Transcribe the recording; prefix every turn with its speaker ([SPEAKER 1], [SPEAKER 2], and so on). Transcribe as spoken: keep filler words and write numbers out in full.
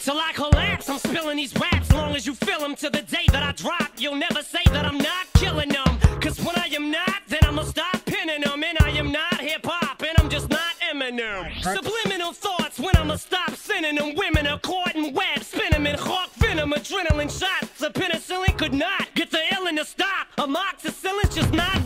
[SPEAKER 1] Till I collapse, I'm spilling these raps. Long as you feel them to the day that I drop, you'll never say that I'm not killing them. Cause when I am not, then I'ma stop pinning them. And I am not hip-hop, and I'm just not Eminem. Subliminal thoughts when I'ma stop sending them. Women are caught in web, spin them in hawk venom. Adrenaline shots, a penicillin could not get the illness to stop. Amoxicillin's just not